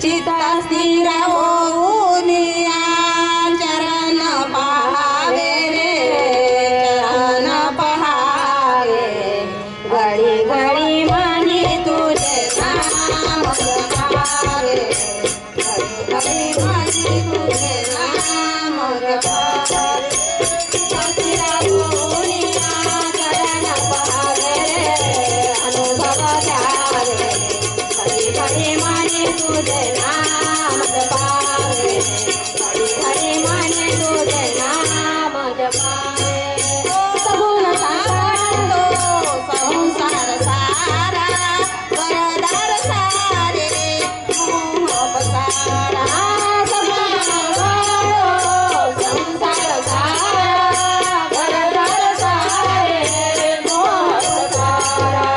चित्त स्थिर होऊन चरण पहावे रे चरण पहावे घडी घडी मनी तुझे नाम जपावे घडी घडी मनी तुझे नाम जपावे चित्त स्थिर होऊन चरण पहावे रे अनुभव द्यावे घडी घडी मनी तुझे नाम जपावे घडी घडी मनी तुझे नाम जपावे सगुण सांगतो संसार सारा वरदार सारे मोह पसारा सगुण सांगतो संसार सारा वरदार सारे मोह पसारा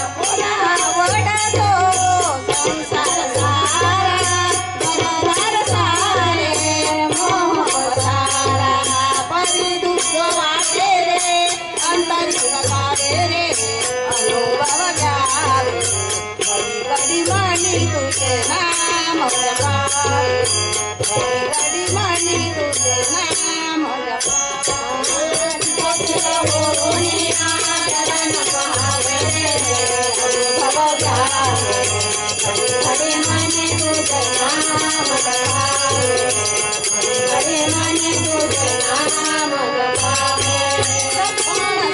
वडतो संसार सारा वरदार सारे मोह पसारा परी दुःख वाटे रे अंतरी लागे रे अनुभव घ्यावे घडी घडी मनी तुझे नाम जपावे घडी घडी मनी तुझे नाम जपावे होऊन चरण पहावे अनुभव घ्यावे घडी घडी मनी तुझे नाम जपावे घडी घडी मनी तुझे नाम जपावे सगुण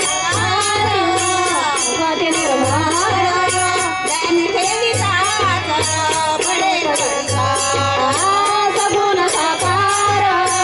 साकार निर्मळ ज्ञानी ठेवितात पडे घडी काळ सगुण साकार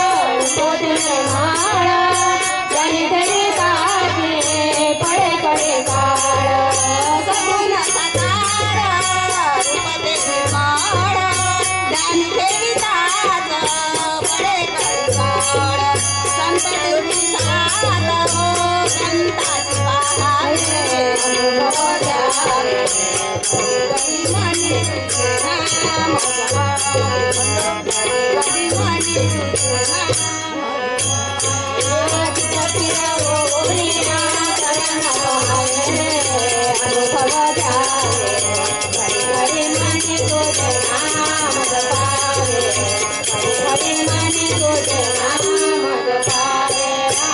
निर्मळ ज्ञानी ठेवितात पडे घडी काळ सगुण साकार रूप निर्मळ ज्ञानी ठेवितात पडे घडी काळ संत साध हो संताची पाहावे अनुभव द्यावे घडी मनी तुझे नाम जपावे घडी मनी तुझे नाम चित्त स्थिर होऊन चरण पहावे अनुभव द्यावे घडी घडी मनी तुझे नाम जपावे घडी घडी मनी तुझे नाम जपावे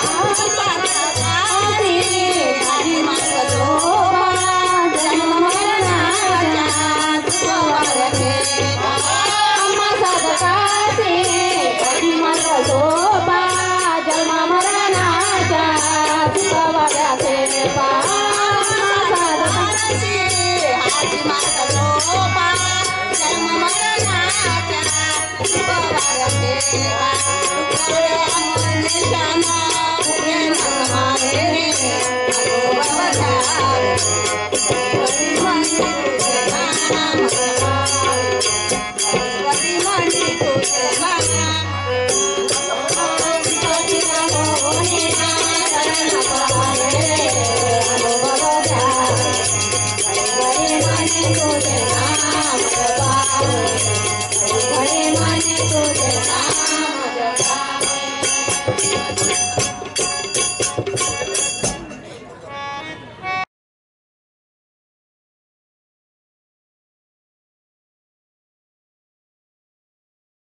हरी मार्ग शोभा जन्म मरणाच्या तुझ्यावर ठेवा आम्हा साधकाचे हरी मार्ग शोभा जन्म मरणाच्या तुझ्यावर ठेवा साधकाचे हरी मार्ग शोभा जन्म मरणाच्या तुझ्यावर ठेवा निशान मारे रे अनुभव घ्यावे घडी मनी तुझे